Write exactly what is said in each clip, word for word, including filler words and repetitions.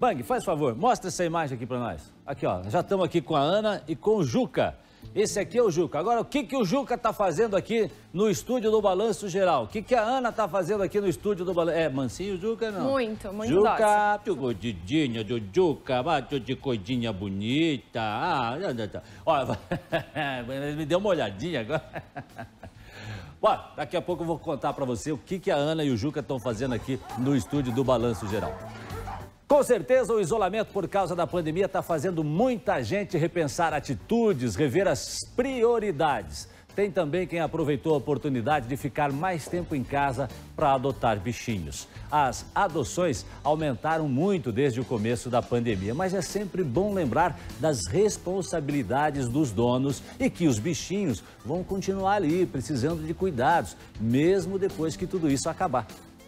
Bang, faz favor, mostra essa imagem aqui para nós. Aqui, ó, já estamos aqui com a Ana e com o Juca. Esse aqui é o Juca. Agora, o que, que o Juca está fazendo aqui no estúdio do Balanço Geral? O que, que a Ana está fazendo aqui no estúdio do Balanço? É mansinho, Juca, não? Muito, muito Juca, tu gordinha do Juca, tu de coidinha bonita. Ah, tá. Olha, me deu uma olhadinha agora. Bom, daqui a pouco eu vou contar para você o que, que a Ana e o Juca estão fazendo aqui no estúdio do Balanço Geral. Com certeza, o isolamento por causa da pandemia está fazendo muita gente repensar atitudes, rever as prioridades. Tem também quem aproveitou a oportunidade de ficar mais tempo em casa para adotar bichinhos. As adoções aumentaram muito desde o começo da pandemia, mas é sempre bom lembrar das responsabilidades dos donos e que os bichinhos vão continuar ali, precisando de cuidados, mesmo depois que tudo isso acabar.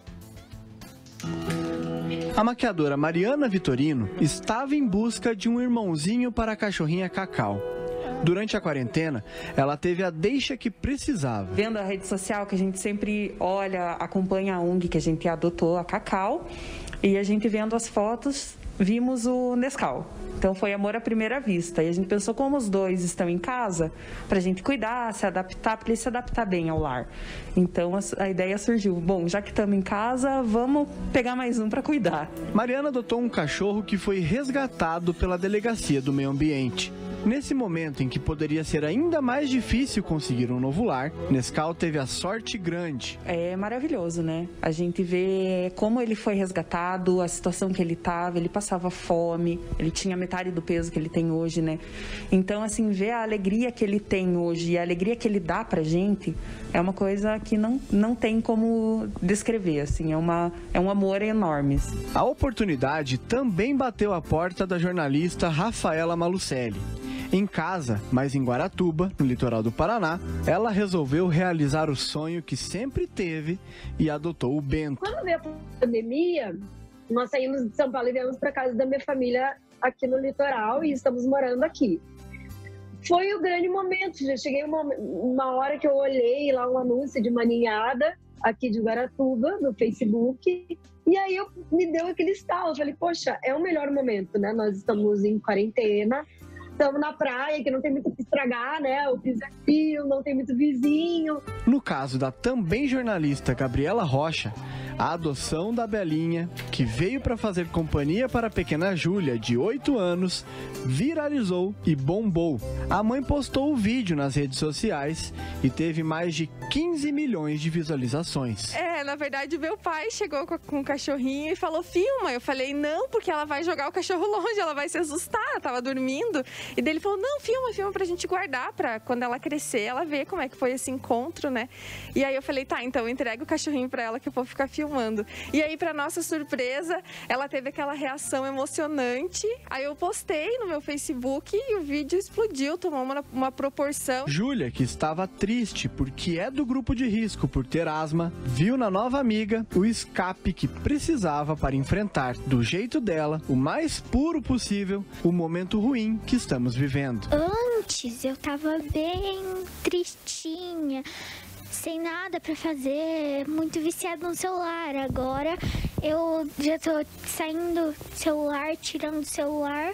A maquiadora Mariana Vitorino estava em busca de um irmãozinho para a cachorrinha Cacau. Durante a quarentena, ela teve a deixa que precisava. Vendo a rede social, que a gente sempre olha, acompanha a O N G que a gente adotou, a Cacau, e a gente vendo as fotos, vimos o Nescau. Então foi amor à primeira vista. E a gente pensou, como os dois estão em casa, para a gente cuidar, se adaptar, para ele se adaptar bem ao lar. Então a ideia surgiu, bom, já que estamos em casa, vamos pegar mais um para cuidar. Mariana adotou um cachorro que foi resgatado pela Delegacia do Meio Ambiente. Nesse momento em que poderia ser ainda mais difícil conseguir um novo lar, Nescau teve a sorte grande. É maravilhoso, né? A gente vê como ele foi resgatado, a situação que ele estava, ele passava fome, ele tinha metade do peso que ele tem hoje, né? Então, assim, ver a alegria que ele tem hoje e a alegria que ele dá pra gente é uma coisa que não, não tem como descrever, assim, é, uma, é um amor enorme. A oportunidade também bateu a porta da jornalista Rafaela Malucelli. Em casa, mas em Guaratuba, no litoral do Paraná, ela resolveu realizar o sonho que sempre teve e adotou o Bento. Quando veio a pandemia, nós saímos de São Paulo e viemos para casa da minha família aqui no litoral e estamos morando aqui. Foi o grande momento, já cheguei uma, uma hora que eu olhei lá um anúncio de uma ninhada aqui de Guaratuba, no Facebook, e aí eu, me deu aquele estalo, eu falei, poxa, é o melhor momento, né? Nós estamos em quarentena, estamos na praia, que não tem muito o que estragar, né? O piso é fio, não tem muito vizinho. No caso da também jornalista Gabriela Rocha, a adoção da Belinha, que veio para fazer companhia para a pequena Júlia, de oito anos, viralizou e bombou. A mãe postou o vídeo nas redes sociais e teve mais de quinze milhões de visualizações. É, na verdade, meu pai chegou com o cachorrinho e falou, filma. Eu falei, não, porque ela vai jogar o cachorro longe, ela vai se assustar, ela tava dormindo. E daí ele falou, não, filma, filma pra gente guardar, pra quando ela crescer, ela ver como é que foi esse encontro, né? E aí eu falei, tá, então entrega o cachorrinho pra ela que eu vou ficar filmando. E aí, pra nossa surpresa, ela teve aquela reação emocionante. Aí eu postei no meu Facebook e o vídeo explodiu, tomou uma, uma proporção. Júlia, que estava triste porque é do grupo de risco por ter asma, viu na nova amiga o escape que precisava para enfrentar, do jeito dela, o mais puro possível, o momento ruim que estamos vivendo. Antes eu tava bem tristinha, sem nada pra fazer, muito viciada no celular. Agora eu já tô saindo do celular, tirando o celular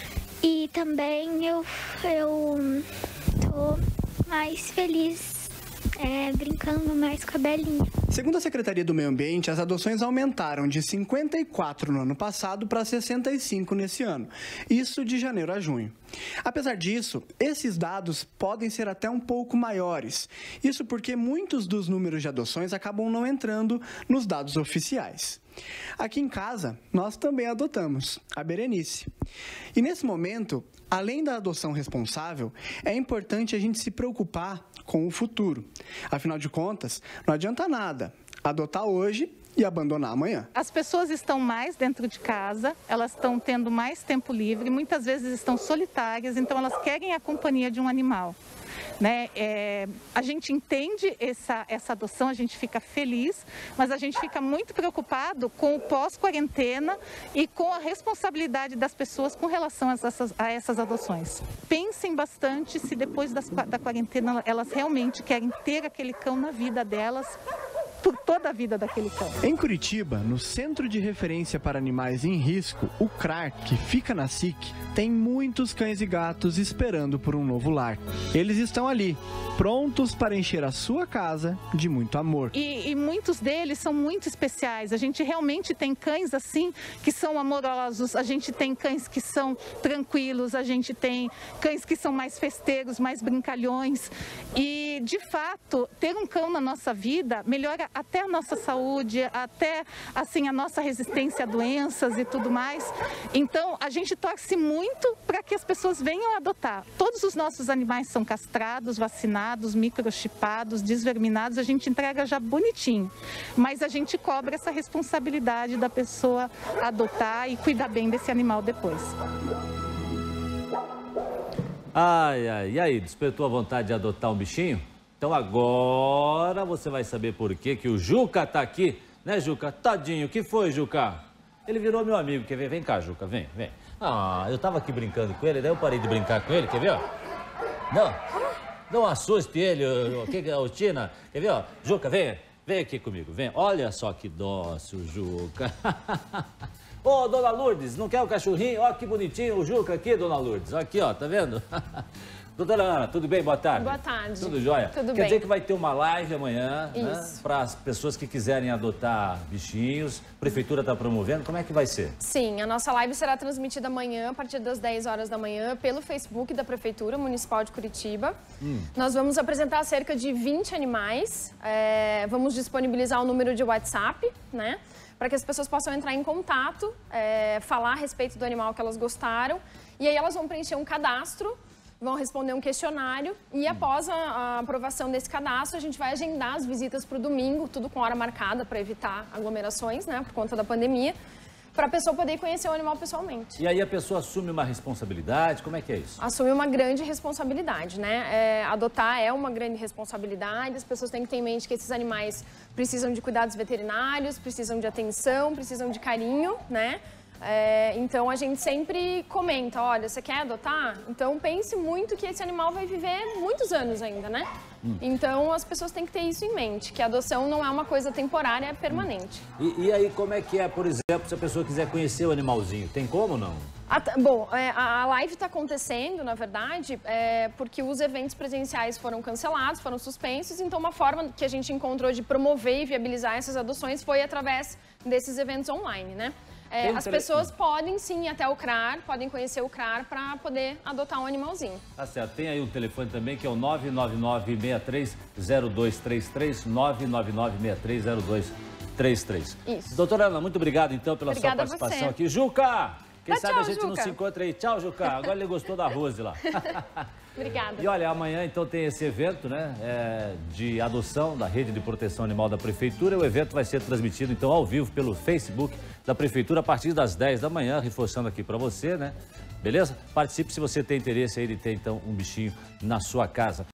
e também eu, eu tô mais feliz. É, brincando mais com a Belinha. Segundo a Secretaria do Meio Ambiente, as adoções aumentaram de cinquenta e quatro no ano passado para sessenta e cinco nesse ano. Isso de janeiro a junho. Apesar disso, esses dados podem ser até um pouco maiores. Isso porque muitos dos números de adoções acabam não entrando nos dados oficiais. Aqui em casa, nós também adotamos a Berenice. E nesse momento, além da adoção responsável, é importante a gente se preocupar com o futuro. Afinal de contas, não adianta nada adotar hoje e abandonar amanhã. As pessoas estão mais dentro de casa, elas estão tendo mais tempo livre, muitas vezes estão solitárias, então elas querem a companhia de um animal. Né? É, a gente entende essa, essa adoção, a gente fica feliz, mas a gente fica muito preocupado com o pós-quarentena e com a responsabilidade das pessoas com relação a essas, a essas adoções. Pensem bastante se depois das, da quarentena elas realmente querem ter aquele cão na vida delas por toda a vida daquele cão. Em Curitiba, no Centro de Referência para Animais em Risco, o C R A R, que fica na S I C, tem muitos cães e gatos esperando por um novo lar. Eles estão ali, prontos para encher a sua casa de muito amor. E, e muitos deles são muito especiais. A gente realmente tem cães assim que são amorosos, a gente tem cães que são tranquilos, a gente tem cães que são mais festeiros, mais brincalhões. E, de fato, ter um cão na nossa vida melhora até a nossa saúde, até assim, a nossa resistência a doenças e tudo mais. Então, a gente torce muito para que as pessoas venham adotar. Todos os nossos animais são castrados, vacinados, microchipados, desverminados, a gente entrega já bonitinho. Mas a gente cobra essa responsabilidade da pessoa adotar e cuidar bem desse animal depois. Ai, ai, e aí, despertou a vontade de adotar um bichinho? Então agora você vai saber por que que o Juca tá aqui, né, Juca? Tadinho, o que foi, Juca? Ele virou meu amigo, quer ver? Vem cá, Juca, vem, vem. Ah, eu tava aqui brincando com ele, daí eu parei de brincar com ele, quer ver, ó? Não, não assuste ele, o que que é, o Tina? Quer ver, ó? Juca, vem, vem aqui comigo, vem. Olha só que dócil, Juca. Ô, oh, dona Lourdes, não quer o cachorrinho? Ó, que bonitinho o Juca aqui, dona Lourdes. Aqui, ó, tá vendo? Doutora Ana, tudo bem? Boa tarde. Boa tarde. Tudo jóia? Tudo Quer bem. dizer que vai ter uma live amanhã, Isso. né? Para as pessoas que quiserem adotar bichinhos. A prefeitura está promovendo. Como é que vai ser? Sim, a nossa live será transmitida amanhã, a partir das dez horas da manhã, pelo Facebook da Prefeitura Municipal de Curitiba. Hum. Nós vamos apresentar cerca de vinte animais. É, vamos disponibilizar o número de WhatsApp, né? Para que as pessoas possam entrar em contato, é, falar a respeito do animal que elas gostaram. E aí elas vão preencher um cadastro, vão responder um questionário e após a, a aprovação desse cadastro, a gente vai agendar as visitas para o domingo, tudo com hora marcada para evitar aglomerações, né, por conta da pandemia, para a pessoa poder conhecer o animal pessoalmente. E aí a pessoa assume uma responsabilidade, como é que é isso? Assume uma grande responsabilidade, né? É, adotar é uma grande responsabilidade, as pessoas têm que ter em mente que esses animais precisam de cuidados veterinários, precisam de atenção, precisam de carinho, né? É, então a gente sempre comenta, olha, você quer adotar? Então pense muito que esse animal vai viver muitos anos ainda, né? Hum. Então as pessoas têm que ter isso em mente, que a adoção não é uma coisa temporária, é permanente. Hum. E, e aí como é que é, por exemplo, se a pessoa quiser conhecer o animalzinho, tem como ou não? A, bom, é, a live está acontecendo, na verdade, é, porque os eventos presenciais foram cancelados, foram suspensos, então uma forma que a gente encontrou de promover e viabilizar essas adoções foi através desses eventos online, né? É, as pessoas podem sim ir até o C R A R, podem conhecer o C R A R para poder adotar um animalzinho. Tá certo. Tem aí um telefone também que é o nove nove nove, seis três zero dois três três, nove nove nove, seis três zero dois três três. Isso. Doutora Ana, muito obrigado então pela Obrigada sua participação você. aqui. Juca! Quem Dá sabe tchau, a gente Juca. não se encontra aí. Tchau, Juca. Agora ele gostou da Rose lá. Obrigada. E olha, amanhã então tem esse evento, né, é, de adoção da Rede de Proteção Animal da Prefeitura. O evento vai ser transmitido então ao vivo pelo Facebook da Prefeitura a partir das dez da manhã, reforçando aqui para você, né? Beleza? Participe se você tem interesse aí de ter então um bichinho na sua casa.